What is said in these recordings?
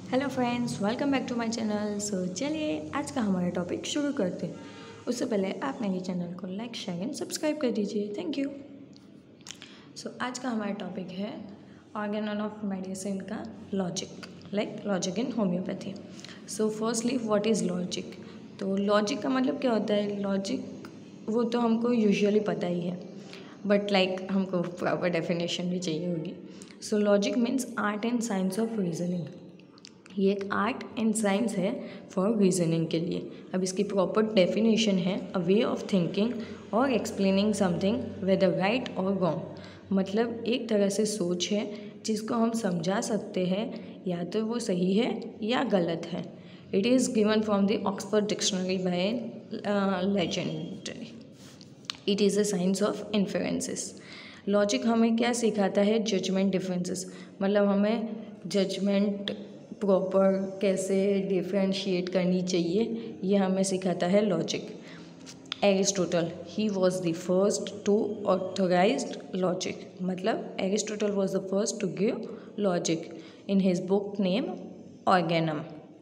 Hello friends, welcome back to my channel. चलिए आज का हमारा टॉपिक शुरू करते हैं। उससे पहले आप मेरे चैनल को लाइक शेयर एंड सब्सक्राइब कर दीजिए। Thank you. आज का हमारा टॉपिक है ऑर्गेनल ऑफ मेडिसिन का logic, like logic in homeopathy. Firstly what is logic. तो लॉजिक का मतलब क्या होता है। लॉजिक वो तो हमको यूजुअली पता ही है, बट हमको प्रॉपर डेफिनेशन भी चाहिए होगी। Logic means art and science of reasoning. ये एक आर्ट एंड साइंस है फॉर रीजनिंग के लिए। अब इसकी प्रॉपर डेफिनेशन है अ वे ऑफ थिंकिंग और एक्सप्लेनिंग समथिंग वेदर राइट और रॉन्ग। मतलब एक तरह से सोच है जिसको हम समझा सकते हैं या तो वो सही है या गलत है। It is given from the Oxford dictionary by legendary. It is a science of inferences. Logic हमें क्या सिखाता है, जजमेंट डिफरेंसेस। मतलब हमें जजमेंट प्रॉपर कैसे डिफ्रेंशिएट करनी चाहिए, ये हमें सिखाता है logic. Aristotle he was the first to authorized logic. मतलब Aristotle was the first to give logic in his book name organum.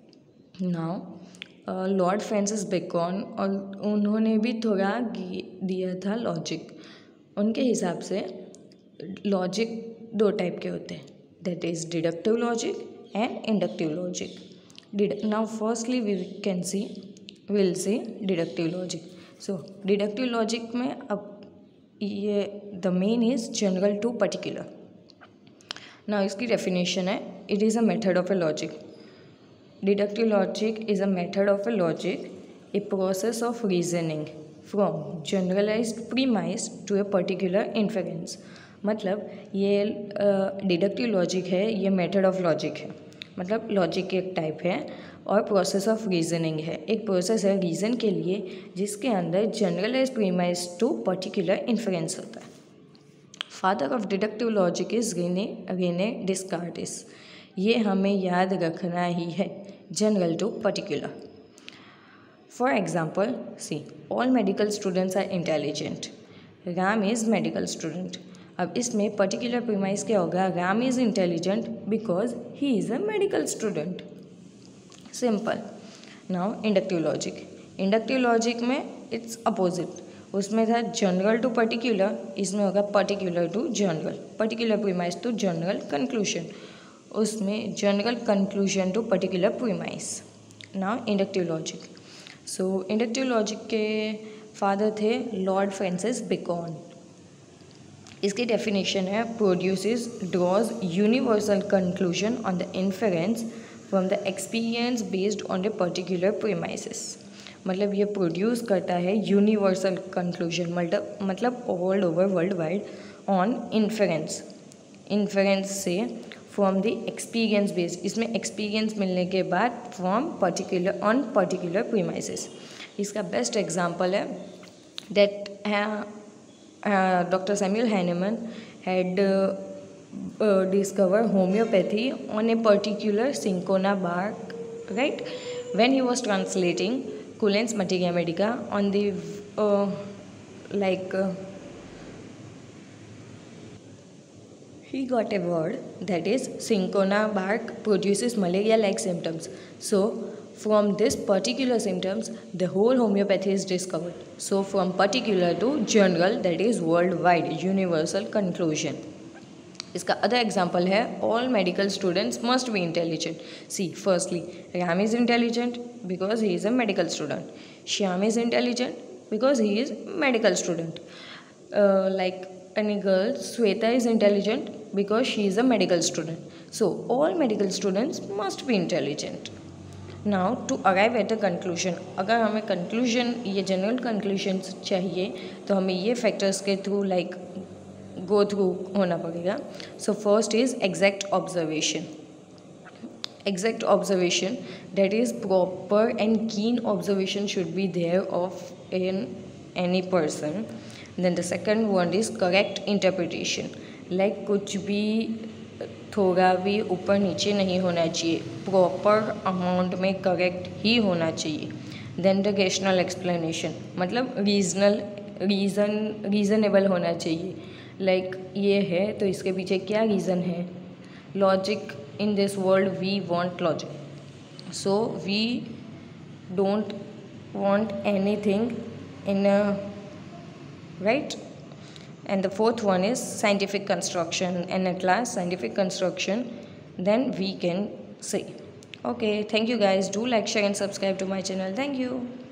Now Lord Francis Bacon, और उन्होंने भी थोड़ा दिया था लॉजिक। उनके हिसाब से लॉजिक दो टाइप के होते हैं, that is deductive logic and inductive logic. Now firstly we'll see deductive logic. Deductive logic में अब ये the main is general to particular. Now इसकी definition है, it is a method of a logic. Deductive logic is a method of a logic, a process of reasoning from generalized premise to a particular inference. मतलब ये deductive logic है, ये method of logic है। मतलब logic की एक type है और प्रोसेस ऑफ रीजनिंग है, एक प्रोसेस है रीजन के लिए जिसके अंदर generalize premise to particular inference होता है। Father of deductive logic is René Descartes. ये हमें याद रखना ही है, general to particular. For example see all medical students are intelligent. Ram is medical student. अब इसमें पर्टिकुलर प्रीमाइस क्या होगा, Ram is intelligent because he is a medical student. Simple. Now inductive logic. Inductive logic में इट्स अपोजिट, उसमें था general to particular, इसमें होगा particular to general, particular premise to general conclusion, उसमें general conclusion to particular premise. Now inductive logic. Inductive logic के father थे Lord Francis Bacon. इसकी definition है, produces draws universal conclusion on the inference from the experience based on the particular premises. मतलब ये produce करता है universal conclusion, मतलब all over world wide on inference, inference से फ्रॉम द एक्सपीरियंस बेस्ड, इसमें experience मिलने के बाद from particular on particular premises. इसका बेस्ट एग्जाम्पल है that Dr. Samuel Hahnemann had discovered homeopathy on a particular cinchona bark, right? When he was translating Cullen's Materia Medica on the he got a word that is cinchona bark produces malaria-like symptoms. So from this particular symptoms, the whole homeopathy is discovered. So from particular to general, that is worldwide, universal conclusion. इसका other example है, all medical students must be intelligent. See, firstly, Ram is intelligent because he is a medical student. Shyam is intelligent because he is medical student. Like any girl, Sweta is intelligent because she is a medical student. So all medical students must be intelligent. Now to arrive at a conclusion, अगर हमें conclusion, ये general conclusion चाहिए तो हमें ये factors के through go through होना पड़ेगा। First is exact observation. Exact observation, that is proper and keen observation should be there of any person. Then the second one is correct interpretation, like कुछ भी थोड़ा भी ऊपर नीचे नहीं होना चाहिए, प्रॉपर अमाउंट में करेक्ट ही होना चाहिए। देन द रेशनल एक्सप्लेनेशन, मतलब रीज़नेबल होना चाहिए, लाइक ये है तो इसके पीछे क्या रीज़न है, logic in this world we want logic. So we don't want anything in a right. And the fourth one is scientific construction, and at last scientific construction, then we can say. Okay, thank you guys. Do like, share and subscribe to my channel. Thank you.